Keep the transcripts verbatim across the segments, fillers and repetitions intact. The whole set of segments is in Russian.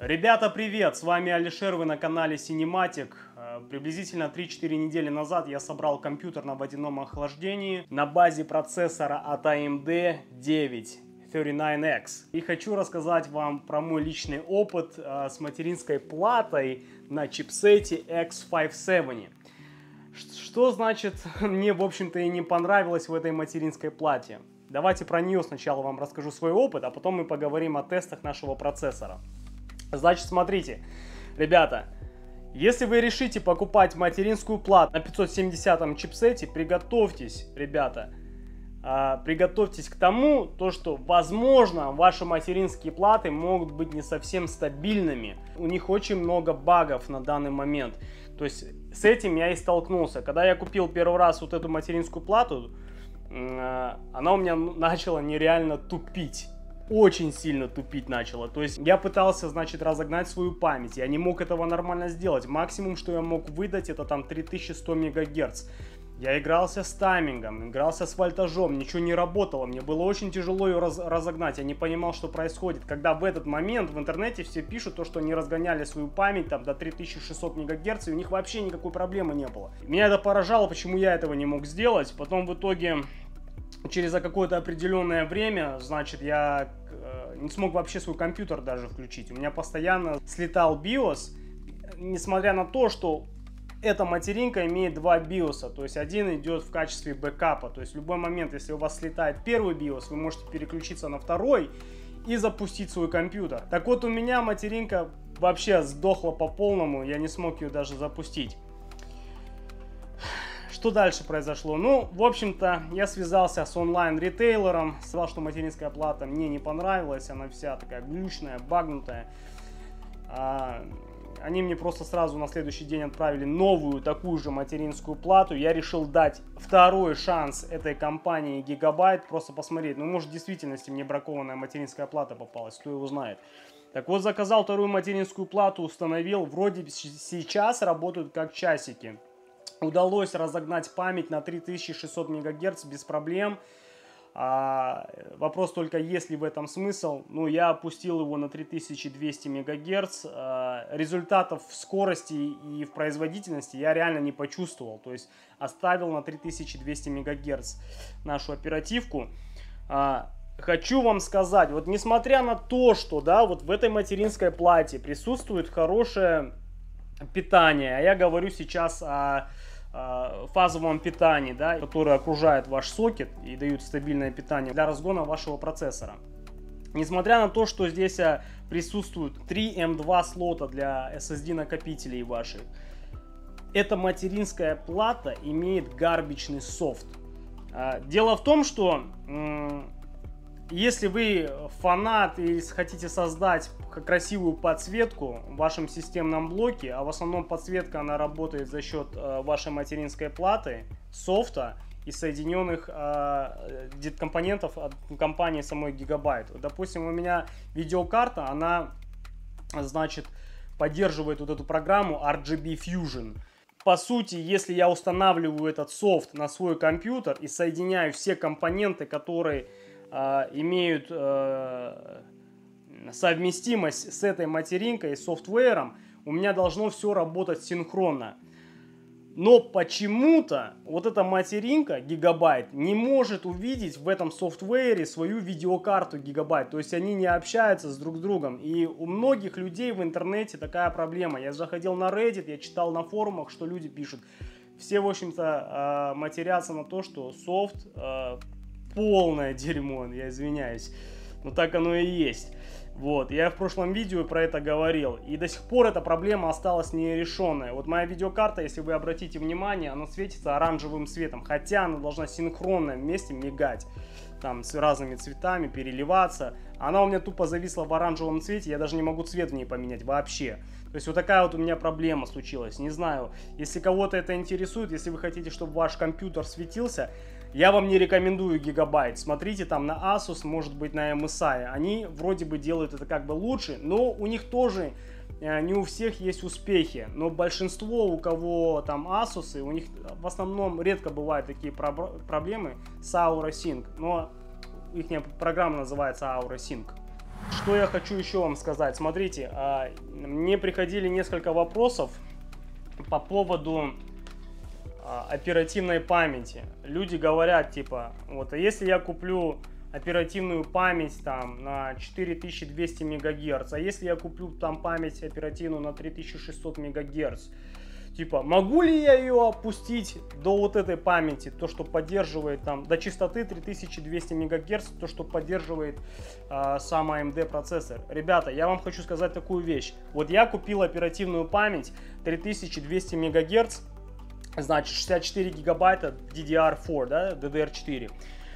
Ребята, привет! С вами Алишер, вы на канале Cinematic. Приблизительно три-четыре недели назад я собрал компьютер на водяном охлаждении на базе процессора от эй эм ди девять тридцать девять икс. И хочу рассказать вам про мой личный опыт с материнской платой на чипсете икс пятьдесят семь. Что значит мне, в общем-то, и не понравилось в этой материнской плате? Давайте про нее сначала вам расскажу свой опыт, а потом мы поговорим о тестах нашего процессора. Значит, смотрите, ребята, если вы решите покупать материнскую плату на пятьсот семидесятом чипсете, приготовьтесь, ребята, э, приготовьтесь к тому, то, что, возможно, ваши материнские платы могут быть не совсем стабильными. У них очень много багов на данный момент. То есть с этим я и столкнулся. Когда я купил первый раз вот эту материнскую плату, э, она у меня начала нереально тупить. Очень сильно тупить начала. То есть я пытался, значит, разогнать свою память. Я не мог этого нормально сделать. Максимум, что я мог выдать, это там три тысячи сто мегагерц. Я игрался с таймингом, игрался с вольтажом, ничего не работало. Мне было очень тяжело ее раз разогнать. Я не понимал, что происходит. Когда в этот момент в интернете все пишут, то, что они разгоняли свою память там до три тысячи шестисот мегагерц, и у них вообще никакой проблемы не было. Меня это поражало, почему я этого не мог сделать. Потом в итоге... Через какое-то определенное время, значит, я э, не смог вообще свой компьютер даже включить. У меня постоянно слетал биос, несмотря на то, что эта материнка имеет два биоса. То есть один идет в качестве бэкапа. То есть в любой момент, если у вас слетает первый биос, вы можете переключиться на второй и запустить свой компьютер. Так вот, у меня материнка вообще сдохла по полному, я не смог ее даже запустить. Что дальше произошло? Ну, в общем-то, я связался с онлайн-ритейлером, сказал, что материнская плата мне не понравилась, она вся такая глючная, багнутая. А, они мне просто сразу на следующий день отправили новую такую же материнскую плату. Я решил дать второй шанс этой компании Gigabyte, просто посмотреть, ну, может, в действительности мне бракованная материнская плата попалась, кто его знает. Так вот, заказал вторую материнскую плату, установил, вроде сейчас работают как часики. Удалось разогнать память на три тысячи шестьсот мегагерц без проблем. А, вопрос только, есть ли в этом смысл. Ну, я опустил его на три тысячи двести мегагерц. А, результатов в скорости и в производительности я реально не почувствовал. То есть оставил на три тысячи двести мегагерц нашу оперативку. А, хочу вам сказать, вот несмотря на то, что да, вот в этой материнской плате присутствует хорошее питание, а я говорю сейчас о фазовом питании, да, которое окружает ваш сокет и дают стабильное питание для разгона вашего процессора. Несмотря на то, что здесь присутствуют три эм два слота для эс эс ди накопителей ваших, эта материнская плата имеет гарбичный софт. Дело в том, что если вы фанат и хотите создать красивую подсветку в вашем системном блоке, а в основном подсветка она работает за счет э, вашей материнской платы, софта и соединенных э, компонентов от компании самой Gigabyte. Допустим, у меня видеокарта, она, значит, поддерживает вот эту программу ар джи би Fusion. По сути, если я устанавливаю этот софт на свой компьютер и соединяю все компоненты, которые имеют э, совместимость с этой материнкой и софтвером, у меня должно все работать синхронно. Но почему-то вот эта материнка Gigabyte не может увидеть в этом софтвере свою видеокарту Gigabyte. То есть они не общаются с друг с другом. И у многих людей в интернете такая проблема. Я заходил на Reddit, я читал на форумах, что люди пишут. Все, в общем-то, э, матерятся на то, что софт... Э, полное дерьмо, я извиняюсь, но так оно и есть. Вот, я в прошлом видео про это говорил, и до сих пор эта проблема осталась нерешенная. Вот моя видеокарта, если вы обратите внимание, она светится оранжевым цветом, хотя она должна синхронно вместе мигать, там с разными цветами, переливаться. Она у меня тупо зависла в оранжевом цвете, я даже не могу цвет в ней поменять вообще. То есть вот такая вот у меня проблема случилась. Не знаю, если кого-то это интересует, если вы хотите, чтобы ваш компьютер светился, я вам не рекомендую Gigabyte. Смотрите там на Asus, может быть на эм эс ай. Они вроде бы делают это как бы лучше, но у них тоже э, не у всех есть успехи. Но большинство, у кого там Asus, у них в основном редко бывают такие про проблемы с Aura Sync. Но их программа называется Aura Sync. что я хочу еще вам сказать. Смотрите, мне приходили несколько вопросов по поводу оперативной памяти. Люди говорят, типа, вот, а если я куплю оперативную память там на четыре тысячи двести мегагерц, а если я куплю там память оперативную на три тысячи шестьсот мегагерц, типа, могу ли я ее опустить до вот этой памяти, то, что поддерживает там, до частоты три тысячи двести мегагерц, то, что поддерживает э, сам эй эм ди процессор? Ребята, я вам хочу сказать такую вещь. Вот я купил оперативную память три тысячи двести мегагерц, значит шестьдесят четыре гигабайта ди ди ар четыре, да, ди ди ар четыре.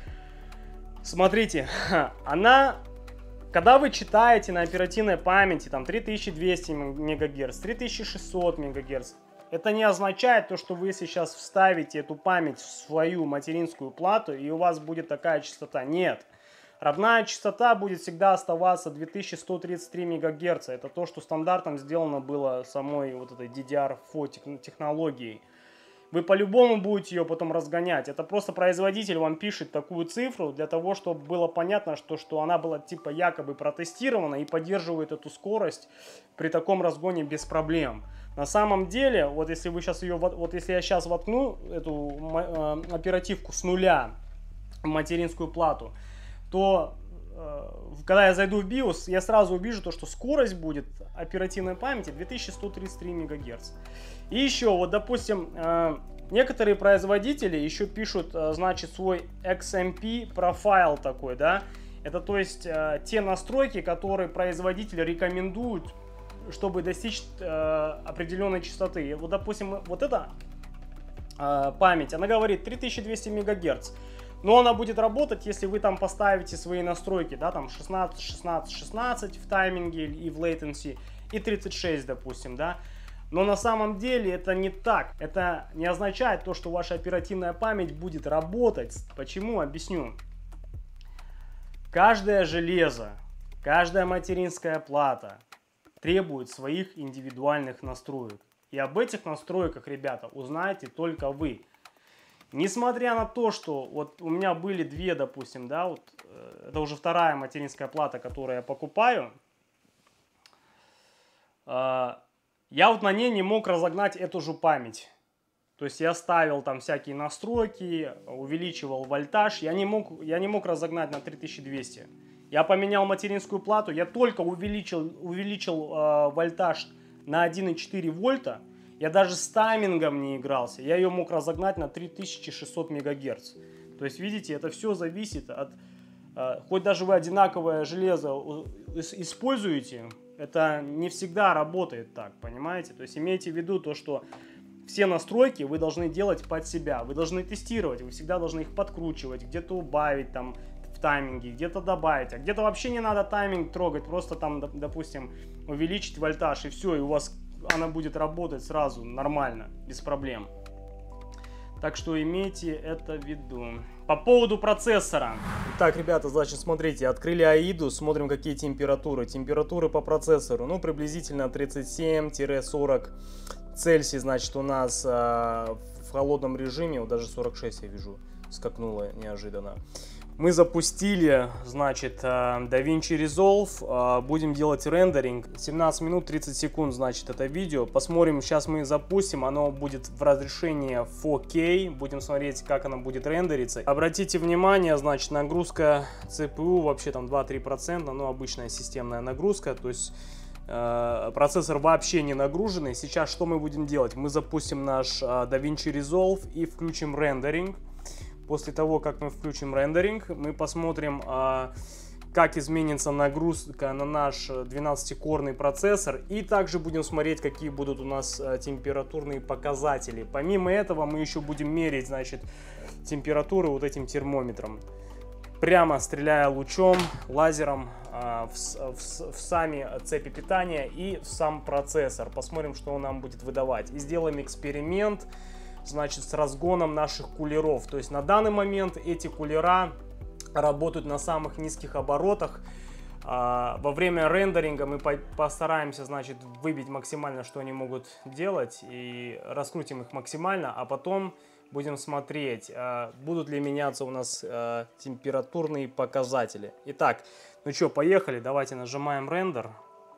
Смотрите, она, когда вы читаете на оперативной памяти там три тысячи двести мегагерц, три тысячи шестьсот мегагерц, это не означает то, что вы сейчас вставите эту память в свою материнскую плату и у вас будет такая частота. Нет. Родная частота будет всегда оставаться две тысячи сто тридцать три мегагерца. Это то, что стандартом сделано было самой вот этой ди ди ар четыре технологией. Вы по-любому будете ее потом разгонять. Это просто производитель вам пишет такую цифру для того, чтобы было понятно, что, что она была типа якобы протестирована и поддерживает эту скорость при таком разгоне без проблем. На самом деле, вот если вы сейчас ее, вот если я сейчас воткну эту э, оперативку с нуля в материнскую плату, то э, когда я зайду в биос, я сразу увижу то, что скорость будет оперативной памяти две тысячи сто тридцать три мегагерца. И еще, вот допустим, э, некоторые производители еще пишут, э, значит, свой икс эм пи профайл такой, да. Это то есть э, те настройки, которые производитель рекомендует, чтобы достичь э, определенной частоты. Вот, допустим, вот эта э, память, она говорит три тысячи двести мегагерц. Но она будет работать, если вы там поставите свои настройки, да, там шестнадцать, шестнадцать, шестнадцать в тайминге и в latency, и тридцать шесть, допустим, да. Но на самом деле это не так. Это не означает то, что ваша оперативная память будет работать. Почему? Объясню. Каждое железо, каждая материнская плата требует своих индивидуальных настроек. И об этих настройках, ребята, узнаете только вы. Несмотря на то, что вот у меня были две, допустим, да, вот это уже вторая материнская плата, которую я покупаю, я вот на ней не мог разогнать эту же память. То есть я ставил там всякие настройки, увеличивал вольтаж, я не мог, я не мог разогнать на три тысячи двести. Я поменял материнскую плату, я только увеличил, увеличил э, вольтаж на один и четыре вольта. Я даже с таймингом не игрался. Я ее мог разогнать на три тысячи шестьсот мегагерц. То есть, видите, это все зависит от... Э, хоть даже вы одинаковое железо используете, это не всегда работает так, понимаете? То есть, имейте в виду то, что все настройки вы должны делать под себя. Вы должны тестировать, вы всегда должны их подкручивать, где-то убавить там в тайминге, где-то добавить. А где-то вообще не надо тайминг трогать, просто там, допустим, увеличить вольтаж и все, и у вас... она будет работать сразу нормально, без проблем. Так что имейте это в виду. По поводу процессора. Так, ребята, значит, смотрите, открыли аиду, смотрим, какие температуры. Температуры по процессору, ну, приблизительно тридцать семь — сорок Цельсий, значит, у нас э, в холодном режиме, вот даже сорок шесть я вижу, скакнуло неожиданно. Мы запустили, значит, DaVinci Resolve, будем делать рендеринг, семнадцать минут тридцать секунд, значит, это видео. Посмотрим, сейчас мы запустим, оно будет в разрешении фор кей, будем смотреть, как оно будет рендериться. Обратите внимание, значит, нагрузка цэ пэ у вообще там два-три процента, ну, обычная системная нагрузка, то есть э, процессор вообще не нагруженный. Сейчас что мы будем делать? Мы запустим наш э, DaVinci Resolve и включим рендеринг. После того, как мы включим рендеринг, мы посмотрим, как изменится нагрузка на наш двенадцатикорный процессор. И также будем смотреть, какие будут у нас температурные показатели. Помимо этого, мы еще будем мерить, значит, температуру вот этим термометром. Прямо стреляя лучом, лазером в, в, в сами цепи питания и в сам процессор. Посмотрим, что он нам будет выдавать. И сделаем эксперимент, значит, с разгоном наших кулеров. То есть на данный момент эти кулера работают на самых низких оборотах. Во время рендеринга мы постараемся, значит, выбить максимально, что они могут делать, и раскрутим их максимально, а потом будем смотреть, будут ли меняться у нас температурные показатели. Итак, Ну что, поехали, давайте нажимаем рендер.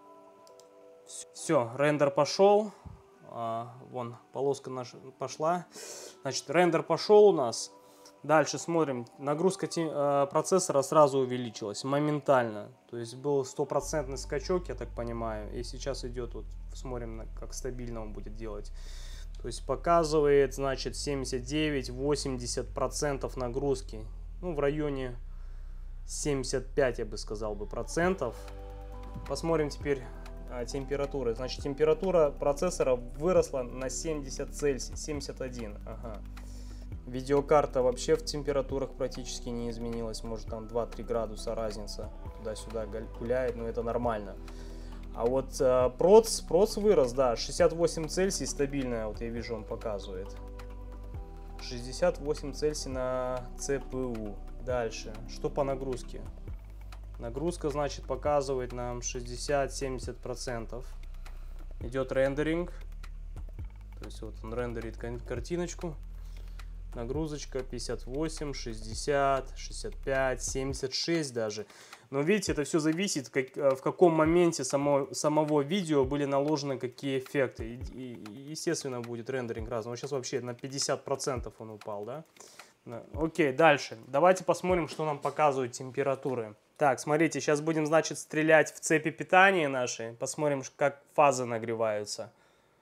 Все, рендер пошел. А, вон, полоска наша пошла. Значит, рендер пошел у нас. Дальше смотрим, нагрузка э, процессора сразу увеличилась, моментально. То есть был стопроцентный скачок, я так понимаю. И сейчас идет, вот, смотрим, как стабильно он будет делать. То есть показывает, значит, семьдесят девять — восемьдесят процентов нагрузки. Ну, в районе семьдесят пять, я бы сказал, бы, процентов. Посмотрим теперь а, температуры. Значит, температура процессора выросла на семьдесят Цельсий, семьдесят один. Ага. Видеокарта вообще в температурах практически не изменилась. Может, там два-три градуса разница. Туда-сюда гуляет, но это нормально. А вот э, проц, проц вырос, да, шестьдесят восемь Цельсий стабильная, вот я вижу, он показывает. шестьдесят восемь Цельсий на ЦПУ. Дальше, что по нагрузке? Нагрузка, значит, показывает нам шестьдесят-семьдесят процентов. Идет рендеринг. То есть вот он рендерит картиночку. Нагрузочка пятьдесят восемь, шестьдесят, шестьдесят пять, семьдесят шесть даже. Но видите, это все зависит, как, в каком моменте само, самого видео были наложены какие эффекты. И, и, естественно, будет рендеринг разный. Вот сейчас вообще на пятьдесят процентов он упал, да? Окей, дальше. Давайте посмотрим, что нам показывают температуры. Так, смотрите, сейчас будем, значит, стрелять в цепи питания наши. Посмотрим, как фазы нагреваются.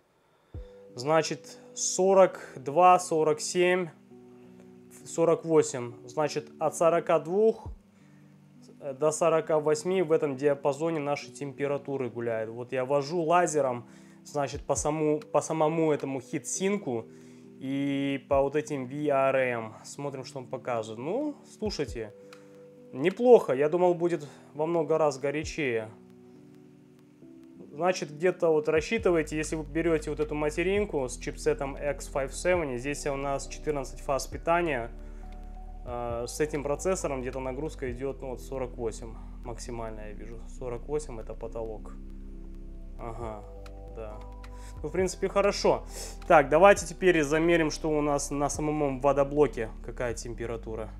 Значит, сорок два, сорок семь, сорок восемь. Значит, от сорока двух до сорока восьми в этом диапазоне наши температуры гуляют. Вот я вожу лазером, значит, по самому, по самому этому хит-синку и по вот этим ви ар эм. Смотрим, что он показывает. Ну, слушайте, неплохо. Я думал, будет во много раз горячее. Значит, где-то вот рассчитывайте, если вы берете вот эту материнку с чипсетом икс пятьдесят семь, здесь у нас четырнадцать фаз питания, э, с этим процессором где-то нагрузка идет, ну, вот сорок восемь максимальная, я вижу, сорок восемь это потолок. Ага, да. Ну, в принципе, хорошо. Так, давайте теперь замерим, что у нас на самом водоблоке, какая температура.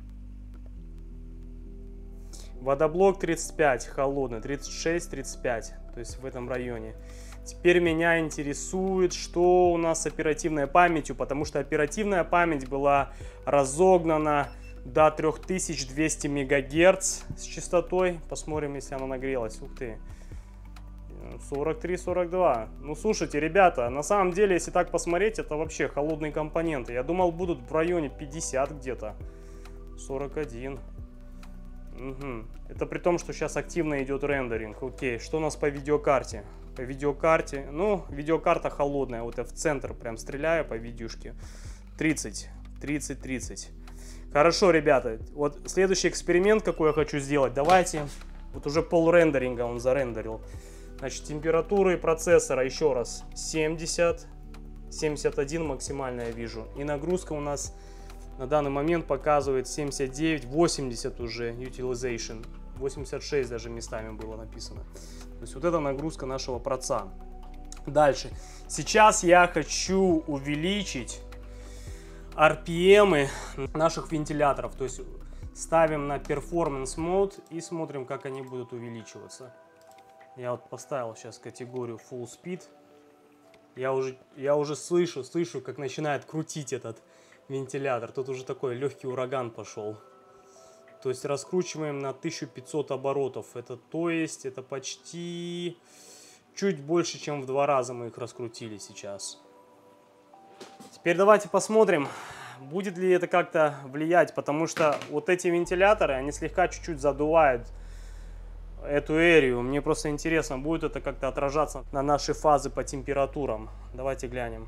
Водоблок тридцать пять, холодный, тридцать шесть, тридцать пять, то есть в этом районе. Теперь меня интересует, что у нас с оперативной памятью, потому что оперативная память была разогнана до трёх тысяч двухсот мегагерц с частотой. Посмотрим, если она нагрелась. Ух ты, сорок три — сорок два. Ну, слушайте, ребята, на самом деле, если так посмотреть, это вообще холодные компоненты. Я думал, будут в районе пятьдесят где-то. сорок один. Угу. Это при том, что сейчас активно идет рендеринг. Окей, что у нас по видеокарте? По видеокарте, ну, видеокарта холодная. Вот я в центр прям стреляю по видюшке. тридцать, тридцать, тридцать. Хорошо, ребята, вот следующий эксперимент, какой я хочу сделать. Давайте, вот уже пол рендеринга он зарендерил. Значит, температуры процессора еще раз семьдесят, семьдесят один максимально я вижу. И нагрузка у нас на данный момент показывает семьдесят девять, восемьдесят уже utilization, восемьдесят шесть даже местами было написано. То есть вот это нагрузка нашего проца. Дальше. Сейчас я хочу увеличить ар пи эм наших вентиляторов. То есть ставим на Performance Mode и смотрим, как они будут увеличиваться. Я вот поставил сейчас категорию Full Speed. Я уже, я уже слышу, слышу, как начинает крутить этот вентилятор. Тут уже такой легкий ураган пошел. То есть раскручиваем на тысячу пятьсот оборотов. Это то есть, это почти чуть больше, чем в два раза мы их раскрутили сейчас. Теперь давайте посмотрим, будет ли это как-то влиять, потому что вот эти вентиляторы, они слегка чуть-чуть задувают эту эрию. Мне просто интересно, будет это как-то отражаться на наши фазы по температурам. Давайте глянем.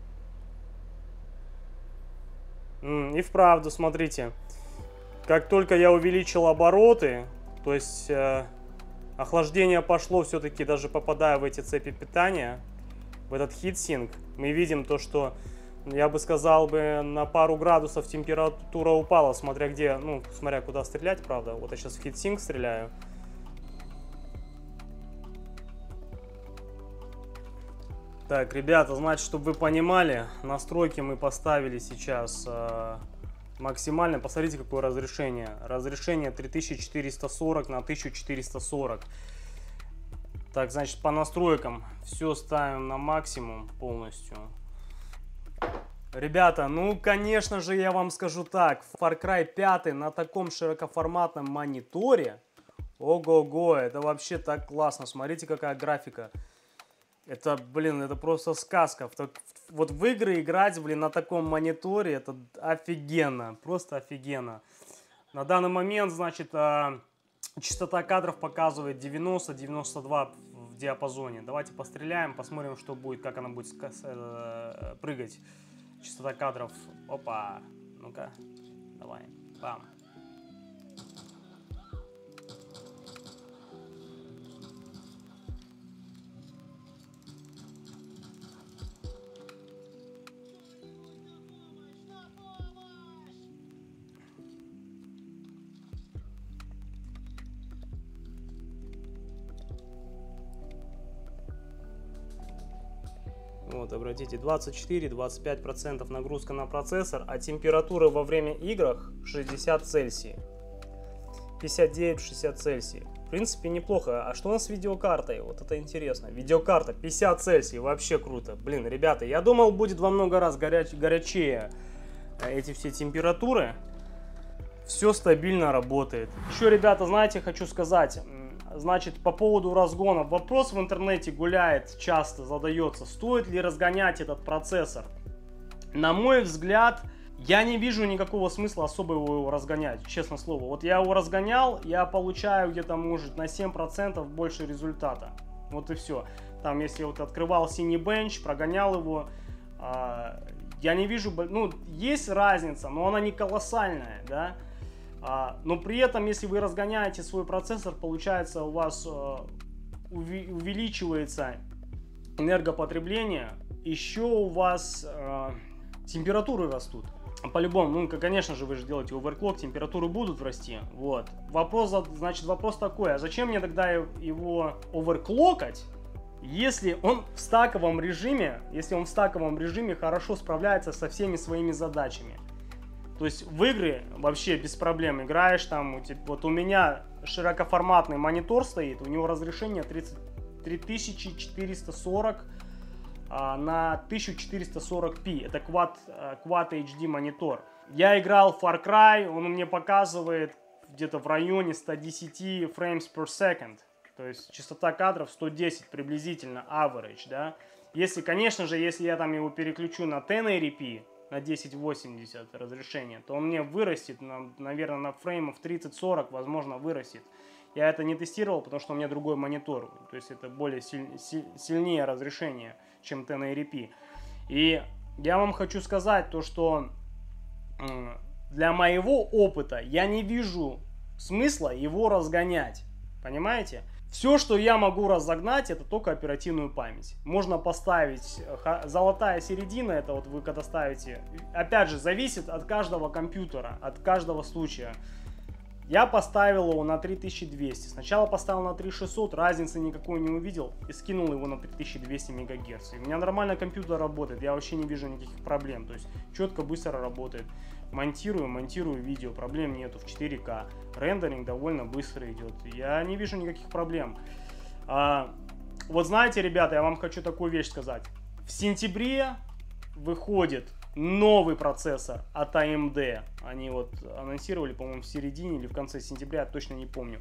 И вправду, смотрите, как только я увеличил обороты, то есть э, охлаждение пошло все-таки, даже попадая в эти цепи питания, в этот хит-синк, мы видим то, что, я бы сказал, бы на пару градусов температура упала, смотря где, ну, смотря куда стрелять, правда. Вот я сейчас в хит-синк стреляю. Так, ребята, значит, чтобы вы понимали, настройки мы поставили сейчас э, Максимально, посмотрите, какое разрешение. Разрешение три тысячи четыреста сорок на тысячу четыреста сорок. Так, значит, по настройкам все ставим на максимум полностью. Ребята, ну, конечно же, я вам скажу так. Far Cry пять на таком широкоформатном мониторе. Ого-го, это вообще так классно. Смотрите, какая графика. Это, блин, это просто сказка. Вот в игры играть, блин, на таком мониторе, это офигенно. Просто офигенно. На данный момент, значит, частота кадров показывает девяносто — девяносто два в диапазоне. Давайте постреляем, посмотрим, что будет, как она будет прыгать. Частота кадров. Опа. Ну-ка. Давай. Бам. Вот, обратите, двадцать четыре — двадцать пять процентов нагрузка на процессор, а температура во время игр шестьдесят Цельсий. пятьдесят девять — шестьдесят Цельсий. В принципе, неплохо. А что у нас с видеокартой? Вот это интересно. Видеокарта пятьдесят Цельсий. Вообще круто. Блин, ребята, я думал, будет во много раз горяч... горячее эти все температуры. Все стабильно работает. Еще, ребята, знаете, хочу сказать... Значит, по поводу разгона. Вопрос в интернете гуляет, часто задается. Стоит ли разгонять этот процессор? На мой взгляд, я не вижу никакого смысла особо его разгонять, честно слово. Вот я его разгонял, я получаю где-то, может, на семь процентов больше результата. Вот и все. Там, если вот открывал Cinebench, прогонял его, э, я не вижу... Ну, есть разница, но она не колоссальная, да? Но при этом, если вы разгоняете свой процессор, получается, у вас увеличивается энергопотребление, еще у вас температуры растут. По-любому, ну, конечно же, вы же делаете оверклок, температуры будут расти. Вот. Вопрос, значит, вопрос такой, а зачем мне тогда его оверклокать, если он в стаковом режиме, если он в стаковом режиме хорошо справляется со всеми своими задачами? То есть в игры вообще без проблем играешь там, вот у меня широкоформатный монитор стоит, у него разрешение три тысячи четыреста сорок а, на тысяча четыреста сорок пи, это Quad, Quad эйч ди монитор. Я играл в Far Cry, он мне показывает где-то в районе ста десяти frames per second, то есть частота кадров сто десять приблизительно, average, да. Если, конечно же, если я там его переключу на десять эйчди пи, на десять восемьдесят разрешение, то он мне вырастет, на, наверное, на фреймов тридцать-сорок, возможно, вырастет. Я это не тестировал, потому что у меня другой монитор, то есть это более силь, силь, сильнее разрешение, чем десять эйчди пи. И я вам хочу сказать то, что э, для моего опыта я не вижу смысла его разгонять, понимаете? Все, что я могу разогнать, это только оперативную память. Можно поставить золотая середина, это вот вы когда ставите, опять же, зависит от каждого компьютера, от каждого случая. Я поставил его на три тысячи двести. Сначала поставил на три тысячи шестьсот, разницы никакой не увидел и скинул его на три тысячи двести мегагерц. И у меня нормально компьютер работает, я вообще не вижу никаких проблем. То есть четко, быстро работает. Монтирую, монтирую видео, проблем нету в четыре ка. Рендеринг довольно быстро идет. Я не вижу никаких проблем. А, вот знаете, ребята, я вам хочу такую вещь сказать. В сентябре выходит новый процессор от эй эм ди. Они вот анонсировали, по-моему, в середине или в конце сентября, я точно не помню.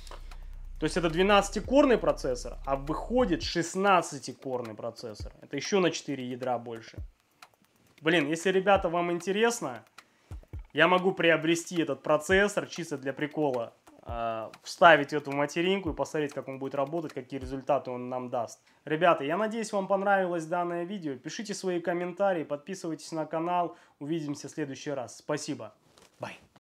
То есть это двенадцатикорный процессор, а выходит шестнадцатикорный процессор. Это еще на четыре ядра больше. Блин, если, ребята, вам интересно, я могу приобрести этот процессор чисто для прикола, э, вставить эту материнку и посмотреть, как он будет работать, какие результаты он нам даст. Ребята, я надеюсь, вам понравилось данное видео. Пишите свои комментарии, подписывайтесь на канал. Увидимся в следующий раз. Спасибо. Bye.